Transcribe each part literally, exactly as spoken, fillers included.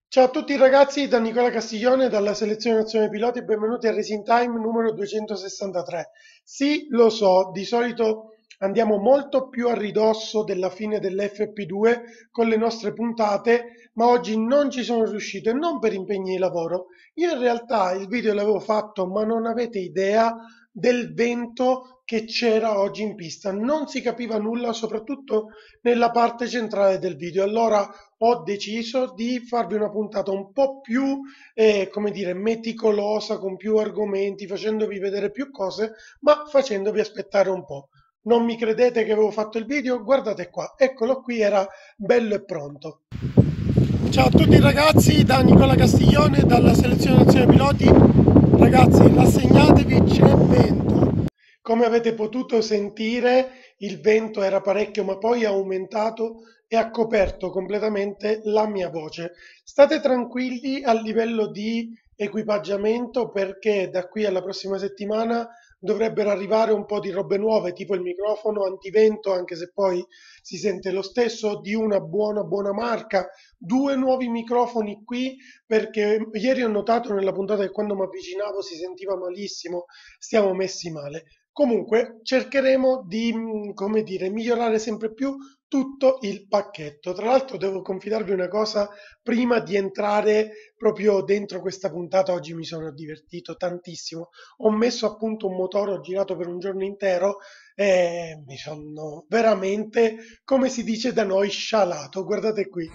Ciao a tutti ragazzi, da Nicola Castiglione dalla Selezione Nazionale Piloti e benvenuti a Racing Time numero duecentosessantatré. Sì, lo so, di solito andiamo molto più a ridosso della fine dell'F P due con le nostre puntate, ma oggi non ci sono riuscito e non per impegni di lavoro. Io in realtà il video l'avevo fatto, ma non avete idea del vento che c'era oggi in pista. Non si capiva nulla, soprattutto nella parte centrale del video. Allora ho deciso di farvi una puntata un po' più, eh, come dire, meticolosa, con più argomenti, facendovi vedere più cose, ma facendovi aspettare un po'. Non mi credete che avevo fatto il video? Guardate qua, eccolo qui, era bello e pronto. Ciao a tutti ragazzi, da Nicola Castiglione, dalla Selezione Nazionale Piloti. Ragazzi, rassegnatevi, c'è vento. Come avete potuto sentire, il vento era parecchio, ma poi ha aumentato e ha coperto completamente la mia voce. State tranquilli a livello di equipaggiamento perché da qui alla prossima settimana dovrebbero arrivare un po' di robe nuove, tipo il microfono antivento, anche se poi si sente lo stesso, di una buona buona marca, due nuovi microfoni qui perché ieri ho notato nella puntata che quando mi avvicinavo si sentiva malissimo, stiamo messi male. Comunque cercheremo di, mh, come dire, migliorare sempre più tutto il pacchetto. Tra l'altro devo confidarvi una cosa, prima di entrare proprio dentro questa puntata, oggi mi sono divertito tantissimo. Ho messo a punto un motore, ho girato per un giorno intero e mi sono veramente, come si dice da noi, scialato. Guardate qui.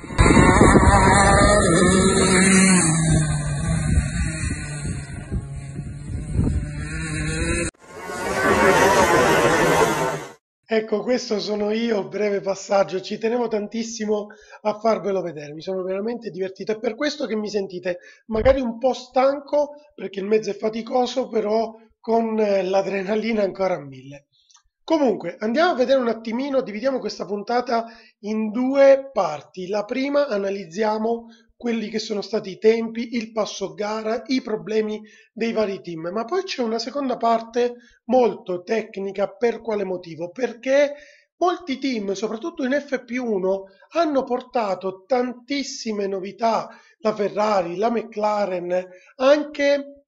Ecco, questo sono io, breve passaggio, ci tenevo tantissimo a farvelo vedere, mi sono veramente divertito, è per questo che mi sentite magari un po' stanco, perché il mezzo è faticoso, però con eh, l'adrenalina ancora a mille. Comunque, andiamo a vedere un attimino, dividiamo questa puntata in due parti. La prima analizziamo quelli che sono stati i tempi, il passo gara, i problemi dei vari team, ma poi c'è una seconda parte molto tecnica. Per quale motivo? Perché molti team, soprattutto in F P uno, hanno portato tantissime novità, la Ferrari, la McLaren, anche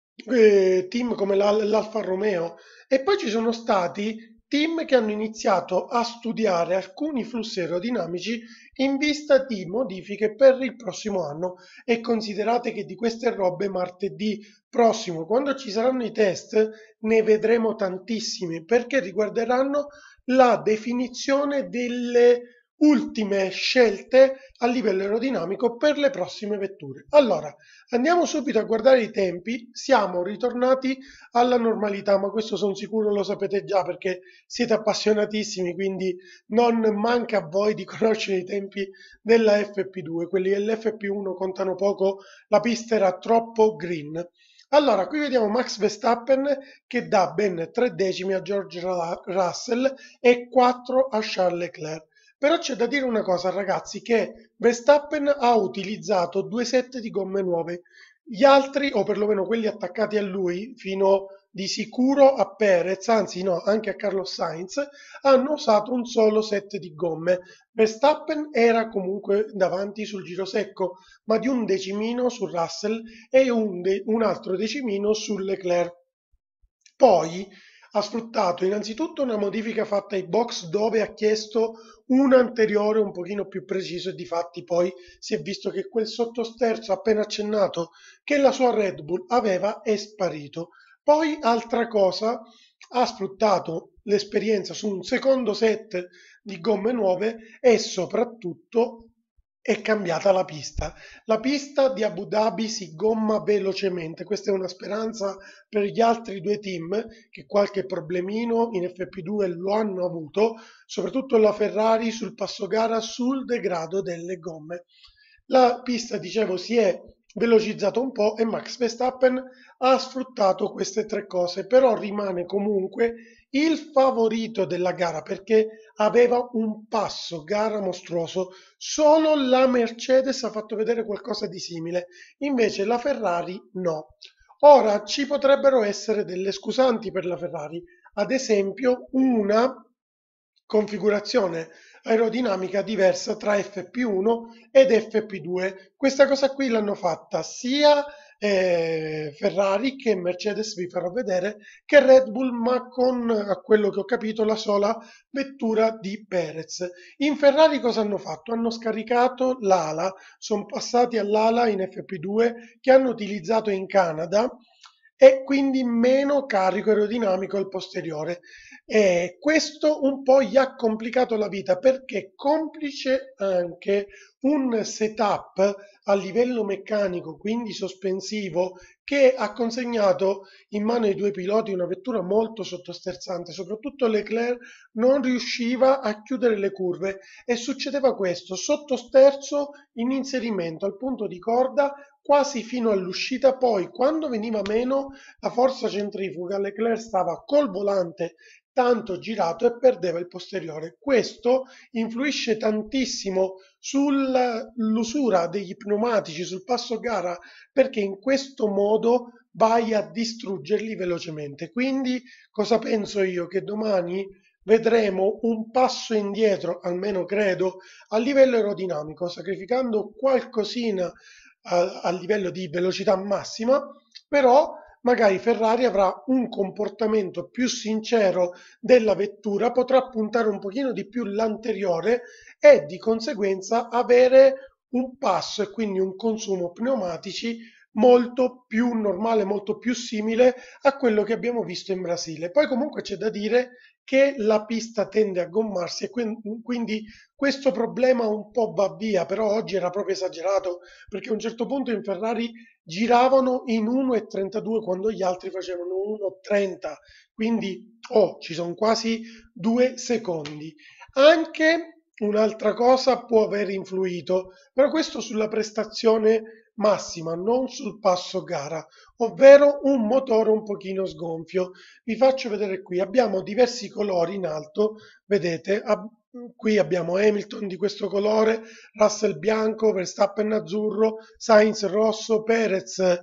eh, team come l'Al- l'Alfa Romeo, e poi ci sono stati team che hanno iniziato a studiare alcuni flussi aerodinamici in vista di modifiche per il prossimo anno, e considerate che di queste robe martedì prossimo, quando ci saranno i test, ne vedremo tantissimi perché riguarderanno la definizione delle ultime scelte a livello aerodinamico per le prossime vetture. Allora, andiamo subito a guardare i tempi, siamo ritornati alla normalità, ma questo sono sicuro lo sapete già perché siete appassionatissimi, quindi non manca a voi di conoscere i tempi della F P due, quelli dell'F P uno contano poco, la pista era troppo green. Allora, qui vediamo Max Verstappen che dà ben tre decimi a George Russell e quattro a Charles Leclerc. Però c'è da dire una cosa, ragazzi, che Verstappen ha utilizzato due set di gomme nuove. Gli altri, o perlomeno quelli attaccati a lui, fino di sicuro a Perez, anzi no, anche a Carlos Sainz, hanno usato un solo set di gomme. Verstappen era comunque davanti sul giro secco, ma di un decimino su Russell e un, de- un altro decimino su Leclerc. Poi ha sfruttato innanzitutto una modifica fatta ai box dove ha chiesto un anteriore un pochino più preciso e difatti poi si è visto che quel sottosterzo appena accennato che la sua Red Bull aveva è sparito. Poi altra cosa, ha sfruttato l'esperienza su un secondo set di gomme nuove e soprattutto è cambiata la pista. La pista di Abu Dhabi si gomma velocemente, questa è una speranza per gli altri due team che qualche problemino in F P due lo hanno avuto, soprattutto la Ferrari sul passo gara sul degrado delle gomme. La pista, dicevo, si è velocizzata un po' e Max Verstappen ha sfruttato queste tre cose, però rimane comunque il favorito della gara perché aveva un passo gara mostruoso. Solo la Mercedes ha fatto vedere qualcosa di simile, invece la Ferrari no. Ora ci potrebbero essere delle scusanti per la Ferrari, ad esempio una configurazione aerodinamica diversa tra F P uno ed F P due. Questa cosa qui l'hanno fatta sia eh, Ferrari che Mercedes, vi farò vedere, che Red Bull, ma con, a quello che ho capito, la sola vettura di Perez. In Ferrari cosa hanno fatto? Hanno scaricato l'ala, sono passati all'ala in F P due che hanno utilizzato in Canada e quindi meno carico aerodinamico al posteriore. E questo un po' gli ha complicato la vita perché complice anche un setup a livello meccanico, quindi sospensivo, che ha consegnato in mano ai due piloti una vettura molto sottosterzante, soprattutto Leclerc non riusciva a chiudere le curve e succedeva questo, sottosterzo in inserimento al punto di corda quasi fino all'uscita, poi quando veniva meno la forza centrifuga Leclerc stava col volante tanto girato e perdeva il posteriore. Questo influisce tantissimo sull'usura degli pneumatici, sul passo gara, perché in questo modo vai a distruggerli velocemente. Quindi cosa penso io? Che domani vedremo un passo indietro, almeno credo, a livello aerodinamico, sacrificando qualcosina a, a livello di velocità massima, però magari Ferrari avrà un comportamento più sincero della vettura, potrà puntare un pochino di più l'anteriore e di conseguenza avere un passo e quindi un consumo pneumatici molto più normale, molto più simile a quello che abbiamo visto in Brasile. Poi comunque c'è da dire che la pista tende a gommarsi e quindi questo problema un po' va via, però oggi era proprio esagerato perché a un certo punto in Ferrari giravano in uno e trentadue quando gli altri facevano uno e trenta, quindi oh, ci sono quasi due secondi. Anche un'altra cosa può aver influito, però questo sulla prestazione massima, non sul passo gara, ovvero un motore un pochino sgonfio. Vi faccio vedere qui, abbiamo diversi colori in alto, vedete, ab- qui abbiamo Hamilton di questo colore, Russell bianco, Verstappen azzurro, Sainz rosso, Perez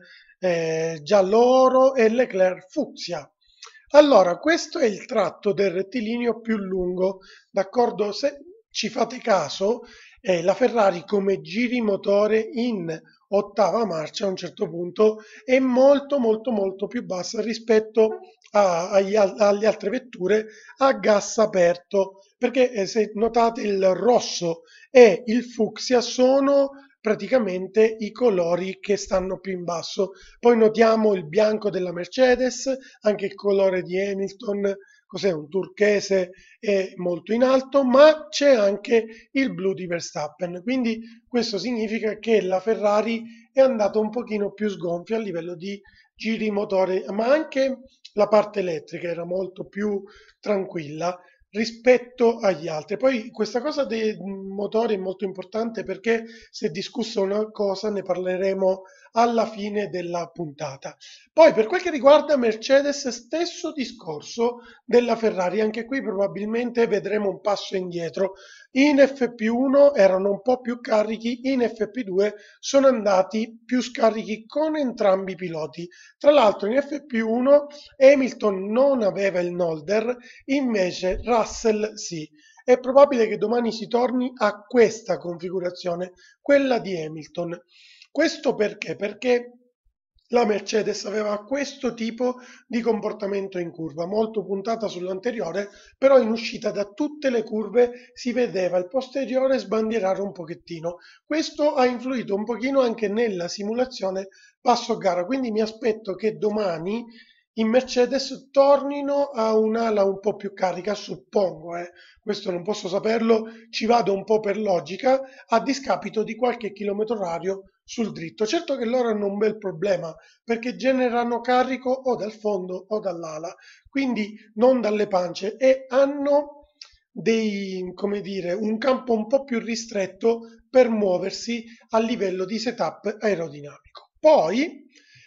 eh, giallo oro e Leclerc fucsia. Allora, questo è il tratto del rettilineo più lungo, d'accordo? Se ci fate caso, eh, la Ferrari come giri motore in ottava marcia a un certo punto è molto molto molto più bassa rispetto a, agli, alle altre vetture a gas aperto, perché eh, se notate il rosso e il fucsia sono praticamente i colori che stanno più in basso. Poi notiamo il bianco della Mercedes, anche il colore di Hamilton, cos'è un turchese, è molto in alto, ma c'è anche il blu di Verstappen. Quindi questo significa che la Ferrari è andata un pochino più sgonfia a livello di giri motore, ma anche la parte elettrica era molto più tranquilla rispetto agli altri. Poi questa cosa dei motori è molto importante perché si è discussa una cosa, ne parleremo alla fine della puntata. Poi per quel che riguarda Mercedes, stesso discorso della Ferrari, anche qui probabilmente vedremo un passo indietro. In F P uno erano un po' più carichi, in F P due sono andati più scarichi con entrambi i piloti. Tra l'altro in F P uno Hamilton non aveva il Nolder, invece Russell sì. È probabile che domani si torni a questa configurazione, quella di Hamilton. Questo perché? Perché la Mercedes aveva questo tipo di comportamento in curva, molto puntata sull'anteriore, però in uscita da tutte le curve si vedeva il posteriore sbandierare un pochettino. Questo ha influito un pochino anche nella simulazione passo gara, quindi mi aspetto che domani in Mercedes tornino a un'ala un po' più carica, suppongo, eh. Questo non posso saperlo, ci vado un po' per logica, a discapito di qualche chilometro orario sul dritto. Certo che loro hanno un bel problema perché generano carico o dal fondo o dall'ala, quindi non dalle pance e hanno dei, come dire, un campo un po' più ristretto per muoversi a livello di setup aerodinamico. Poi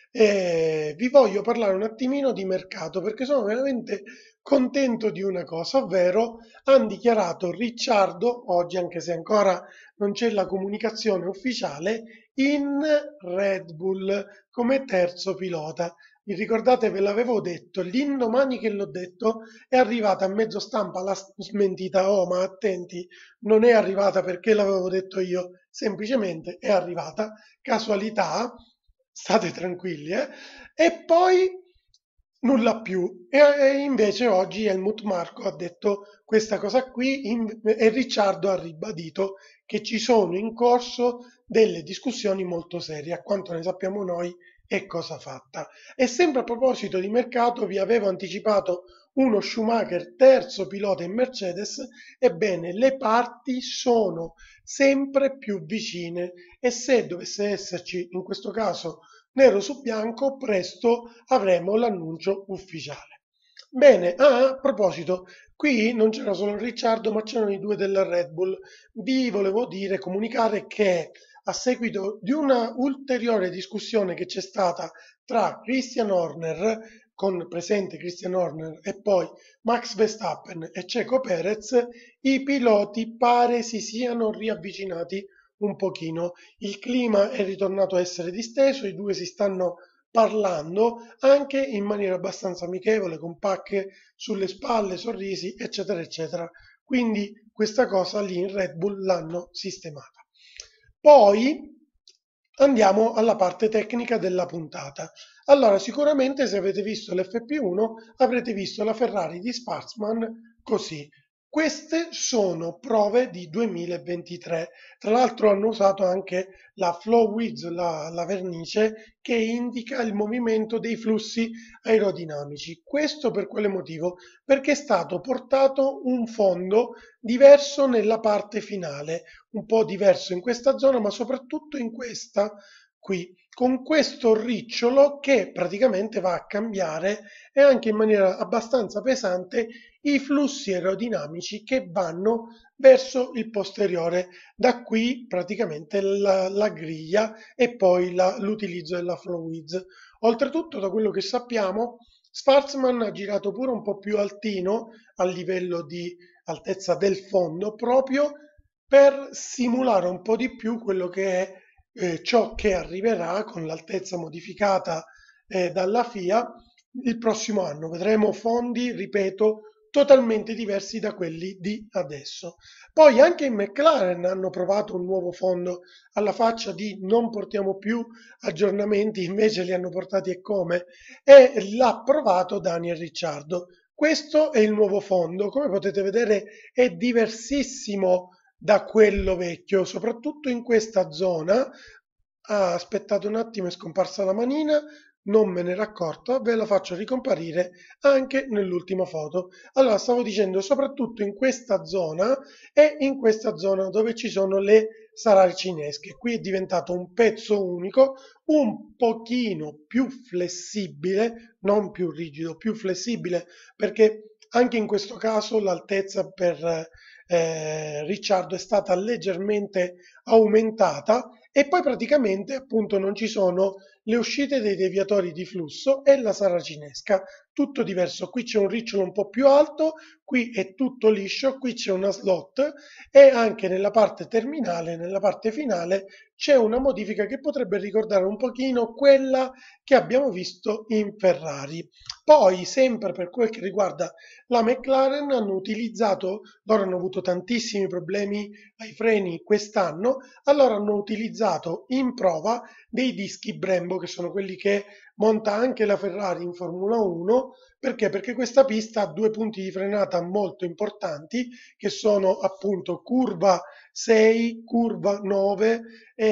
eh, vi voglio parlare un attimino di mercato perché sono veramente contento di una cosa, ovvero hanno dichiarato Ricciardo, oggi anche se ancora non c'è la comunicazione ufficiale, in Red Bull come terzo pilota. Vi ricordate, ve l'avevo detto, l'indomani che l'ho detto è arrivata a mezzo stampa la smentita, oh ma attenti, non è arrivata perché l'avevo detto io, semplicemente è arrivata, casualità, state tranquilli, eh? E poi nulla più. E, e invece oggi Helmut Marko ha detto questa cosa qui in- e Ricciardo ha ribadito che ci sono in corso delle discussioni molto serie, a quanto ne sappiamo noi è cosa fatta. E sempre a proposito di mercato, vi avevo anticipato uno Schumacher terzo pilota in Mercedes, ebbene le parti sono sempre più vicine e se dovesse esserci in questo caso nero su bianco, presto avremo l'annuncio ufficiale. Bene, ah, a proposito, qui non c'era solo Ricciardo, ma c'erano i due della Red Bull. Vi volevo dire, comunicare che a seguito di una ulteriore discussione che c'è stata tra Christian Horner, con presente Christian Horner, e poi Max Verstappen e Checo Perez, i piloti pare si siano riavvicinati un pochino. Il clima è ritornato a essere disteso, i due si stanno parlando anche in maniera abbastanza amichevole, con pacche sulle spalle, sorrisi, eccetera, eccetera. Quindi questa cosa lì in Red Bull l'hanno sistemata. Poi andiamo alla parte tecnica della puntata. Allora, sicuramente se avete visto l'F P uno avrete visto la Ferrari di Schwarzman così. Queste sono prove di duemilaventitré. Tra l'altro hanno usato anche la flow width, la, la vernice, che indica il movimento dei flussi aerodinamici. Questo per quale motivo? Perché è stato portato un fondo diverso nella parte finale, un po' diverso in questa zona, ma soprattutto in questa qui, con questo ricciolo che praticamente va a cambiare e anche in maniera abbastanza pesante i flussi aerodinamici che vanno verso il posteriore, da qui praticamente la, la griglia e poi la, l'utilizzo della flow width. Oltretutto, da quello che sappiamo, Schwarzman ha girato pure un po' più altino a livello di altezza del fondo, proprio per simulare un po' di più quello che è eh, ciò che arriverà con l'altezza modificata eh, dalla F I A il prossimo anno. Vedremo fondi, ripeto, totalmente diversi da quelli di adesso. Poi anche in McLaren hanno provato un nuovo fondo alla faccia di non portiamo più aggiornamenti, invece li hanno portati e come, e l'ha provato Daniel Ricciardo. Questo è il nuovo fondo, come potete vedere è diversissimo da quello vecchio, soprattutto in questa zona. Ah, aspettate un attimo, è scomparsa la manina, non me ne ero accorto, ve la faccio ricomparire anche nell'ultima foto. Allora, stavo dicendo, soprattutto in questa zona e in questa zona dove ci sono le saracinesche. Qui è diventato un pezzo unico, un pochino più flessibile, non più rigido, più flessibile, perché anche in questo caso l'altezza per eh, Ricciardo è stata leggermente aumentata e poi praticamente appunto non ci sono le uscite dei deviatori di flusso e la saracinesca, tutto diverso. Qui c'è un ricciolo un po' più alto, qui è tutto liscio, qui c'è una slot e anche nella parte terminale, nella parte finale, c'è una modifica che potrebbe ricordare un pochino quella che abbiamo visto in Ferrari. Poi, sempre per quel che riguarda la McLaren, hanno utilizzato, loro hanno avuto tantissimi problemi ai freni quest'anno, allora hanno utilizzato in prova dei dischi Brembo, che sono quelli che monta anche la Ferrari in Formula uno. Perché? Perché questa pista ha due punti di frenata molto importanti, che sono appunto curva sei, curva nove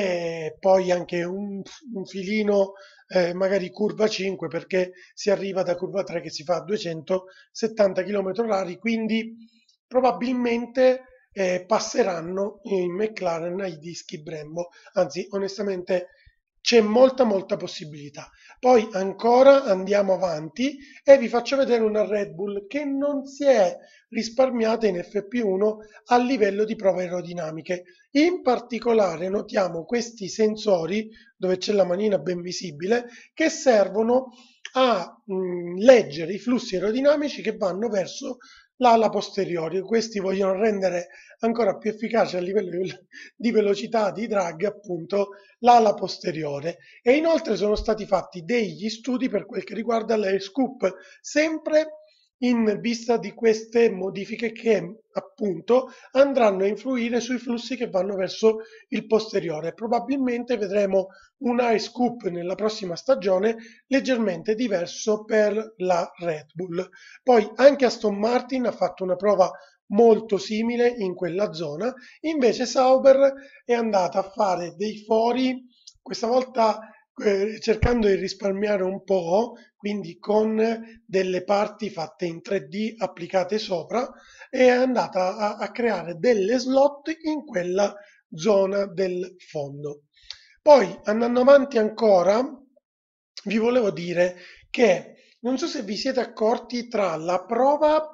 e poi anche un, un filino, eh, magari curva cinque, perché si arriva da curva tre che si fa a duecentosettanta chilometri orari, quindi probabilmente eh, passeranno in McLaren ai dischi Brembo, anzi onestamente c'è molta molta possibilità. Poi ancora andiamo avanti e vi faccio vedere una Red Bull che non si è risparmiata in F P uno a livello di prove aerodinamiche. In particolare notiamo questi sensori dove c'è la manina ben visibile che servono a mh, leggere i flussi aerodinamici che vanno verso l'ala posteriore. Questi vogliono rendere ancora più efficace a livello di velocità di drag appunto l'ala posteriore. E inoltre sono stati fatti degli studi per quel che riguarda le scoop, sempre in vista di queste modifiche che appunto andranno a influire sui flussi che vanno verso il posteriore. Probabilmente vedremo un high scoop nella prossima stagione leggermente diverso per la Red Bull. Poi anche Aston Martin ha fatto una prova molto simile in quella zona, invece Sauber è andata a fare dei fori, questa volta eh, cercando di risparmiare un po', quindi con delle parti fatte in tre D applicate sopra, è andata a, a creare delle slot in quella zona del fondo. Poi andando avanti ancora, vi volevo dire che non so se vi siete accorti tra la prova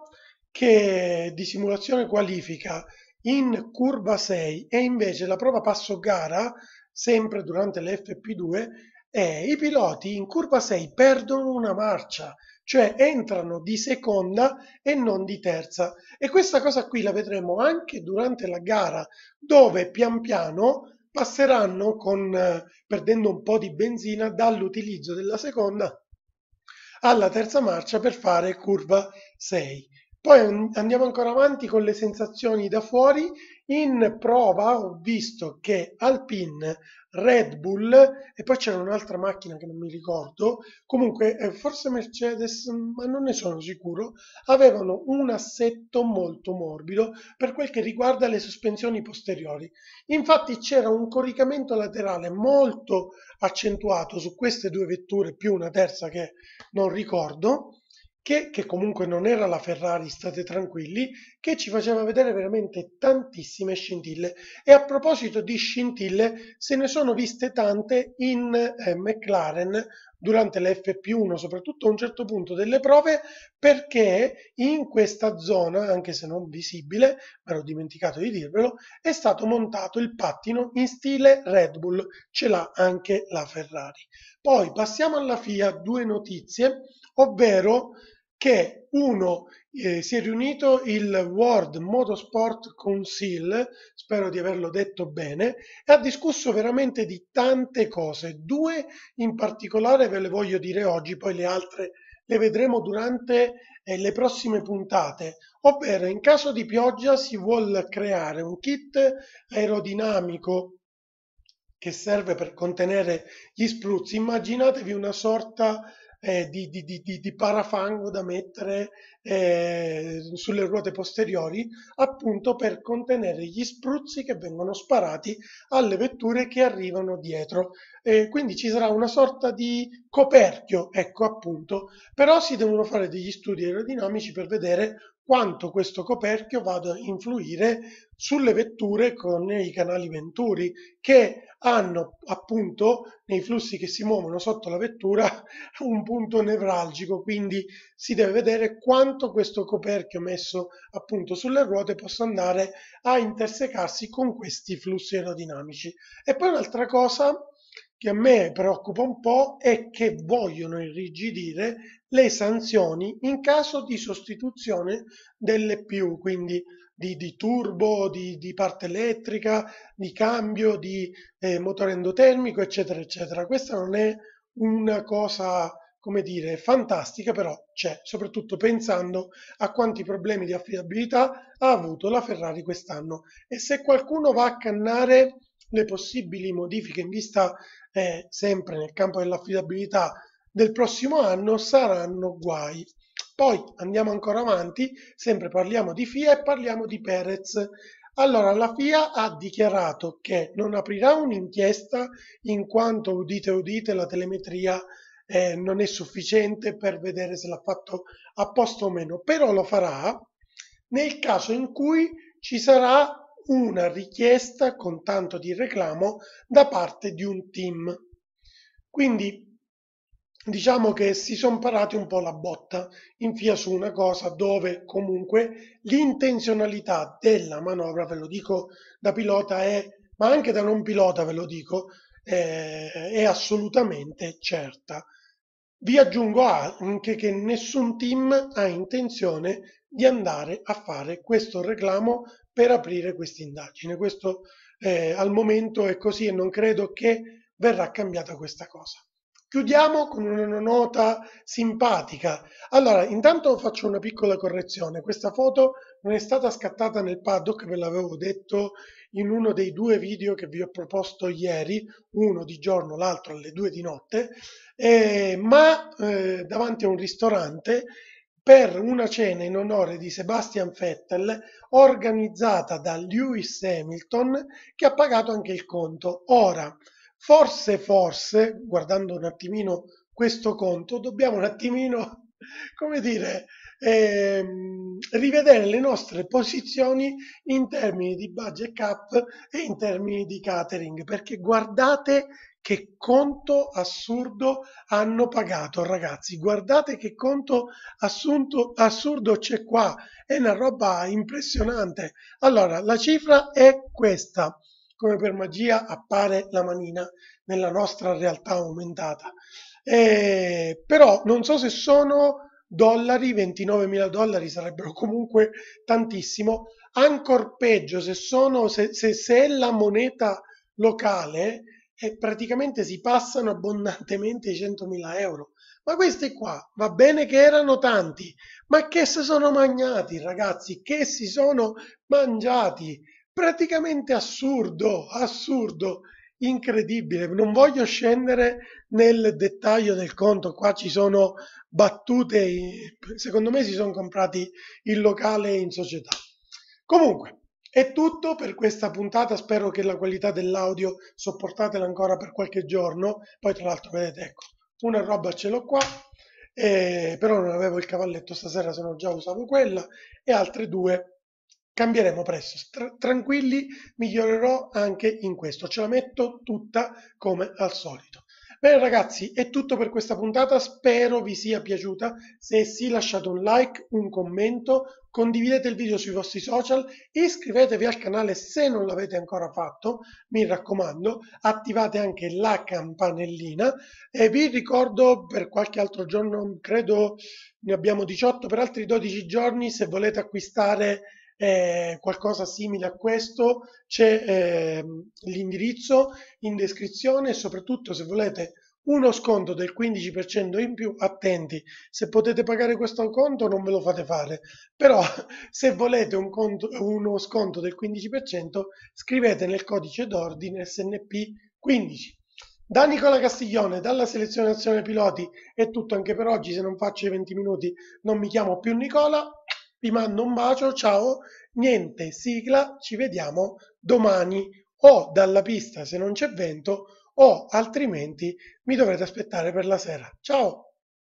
che di simulazione qualifica in curva sei e invece la prova passo gara, sempre durante l'F P due, e i piloti in curva sei perdono una marcia, cioè entrano di seconda e non di terza. E questa cosa qui la vedremo anche durante la gara, dove pian piano passeranno con, eh, perdendo un po' di benzina dall'utilizzo della seconda alla terza marcia per fare curva sei. Poi andiamo ancora avanti con le sensazioni da fuori. In prova ho visto che Alpine, Red Bull e poi c'era un'altra macchina che non mi ricordo, comunque eh, forse Mercedes, ma non ne sono sicuro, avevano un assetto molto morbido per quel che riguarda le sospensioni posteriori. Infatti c'era un coricamento laterale molto accentuato su queste due vetture, più una terza che non ricordo, che, che comunque non era la Ferrari, state tranquilli, che ci faceva vedere veramente tantissime scintille. E a proposito di scintille, se ne sono viste tante in eh, McLaren durante le F P uno, soprattutto a un certo punto delle prove, perché in questa zona, anche se non visibile, mi ero dimenticato di dirvelo, è stato montato il pattino in stile Red Bull, ce l'ha anche la Ferrari. Poi passiamo alla FIA, due notizie, ovvero che uno eh, si è riunito il World Motorsport Council, spero di averlo detto bene, e ha discusso veramente di tante cose. Due in particolare ve le voglio dire oggi, poi le altre le vedremo durante eh, le prossime puntate, ovvero in caso di pioggia si vuole creare un kit aerodinamico che serve per contenere gli spruzzi. Immaginatevi una sorta eh, di, di, di, di, parafango da mettere eh, sulle ruote posteriori, appunto per contenere gli spruzzi che vengono sparati alle vetture che arrivano dietro. Eh, quindi ci sarà una sorta di coperchio, ecco appunto, però si devono fare degli studi aerodinamici per vedere quanto questo coperchio vada a influire sulle vetture con i canali venturi, che hanno appunto nei flussi che si muovono sotto la vettura un punto nevralgico, quindi si deve vedere quanto questo coperchio messo appunto sulle ruote possa andare a intersecarsi con questi flussi aerodinamici. E poi un'altra cosa che a me preoccupa un po' è che vogliono irrigidire le sanzioni in caso di sostituzione delle più, quindi di, di turbo, di, di parte elettrica, di cambio, di eh, motore endotermico, eccetera, eccetera. Questa non è una cosa, come dire, fantastica, però c'è, soprattutto pensando a quanti problemi di affidabilità ha avuto la Ferrari quest'anno. E se qualcuno va a cannare le possibili modifiche in vista eh, sempre nel campo dell'affidabilità del prossimo anno, saranno guai. Poi andiamo ancora avanti, sempre parliamo di FIA e parliamo di Perez. Allora, la FIA ha dichiarato che non aprirà un'inchiesta in quanto, udite udite, la telemetria eh, non è sufficiente per vedere se l'ha fatto apposta o meno, però lo farà nel caso in cui ci sarà una richiesta con tanto di reclamo da parte di un team. Quindi diciamo che si sono parati un po' la botta in FIA su una cosa dove comunque l'intenzionalità della manovra, ve lo dico da pilota, è, ma anche da non pilota ve lo dico, eh, è assolutamente certa. Vi aggiungo anche che nessun team ha intenzione di andare a fare questo reclamo per aprire questa indagine. Questo eh, al momento è così e non credo che verrà cambiata questa cosa. Chiudiamo con una nota simpatica. Allora, intanto faccio una piccola correzione. Questa foto non è stata scattata nel paddock, ve l'avevo detto in uno dei due video che vi ho proposto ieri, uno di giorno, l'altro alle due di notte, eh, ma eh, davanti a un ristorante per una cena in onore di Sebastian Vettel organizzata da Lewis Hamilton, che ha pagato anche il conto. Ora, forse, forse, guardando un attimino questo conto, dobbiamo un attimino, come dire, ehm, rivedere le nostre posizioni in termini di budget cap e in termini di catering, perché guardate che conto assurdo hanno pagato, ragazzi. Guardate che conto assunto, assurdo c'è qua. È una roba impressionante. Allora, la cifra è questa. Come per magia appare la manina nella nostra realtà aumentata. Eh, però non so se sono dollari, ventinovemila dollari sarebbero comunque tantissimo. Ancor peggio se sono, se, se, se è la moneta locale, e praticamente si passano abbondantemente i centomila euro. Ma questi qua, va bene che erano tanti, ma che si sono mangiati, ragazzi, che si sono mangiati. Praticamente assurdo, assurdo, incredibile. Non voglio scendere nel dettaglio del conto, qua ci sono battute, secondo me si sono comprati il locale in società. Comunque, è tutto per questa puntata, spero che la qualità dell'audio sopportatela ancora per qualche giorno, poi tra l'altro vedete, ecco, una roba ce l'ho qua, eh, però non avevo il cavalletto stasera, se no già usavo quella, e altre due cambieremo presto. Tra- tranquilli, migliorerò anche in questo, ce la metto tutta come al solito. Bene ragazzi, è tutto per questa puntata, spero vi sia piaciuta. Se sì, lasciate un like, un commento, condividete il video sui vostri social, iscrivetevi al canale se non l'avete ancora fatto, mi raccomando, attivate anche la campanellina e vi ricordo per qualche altro giorno, credo ne abbiamo diciotto, per altri dodici giorni, se volete acquistare eh, qualcosa simile a questo, c'è eh, l'indirizzo in descrizione e soprattutto se volete uno sconto del quindici per cento in più, attenti, se potete pagare questo conto non ve lo fate fare, però se volete un conto, uno sconto del quindici per cento scrivete nel codice d'ordine S N P quindici. Da Nicola Castiglione, dalla Selezione Nazionale Piloti è tutto anche per oggi, se non faccio i venti minuti non mi chiamo più Nicola, vi mando un bacio, ciao, niente sigla, ci vediamo domani o dalla pista se non c'è vento o altrimenti mi dovrete aspettare per la sera. Ciao!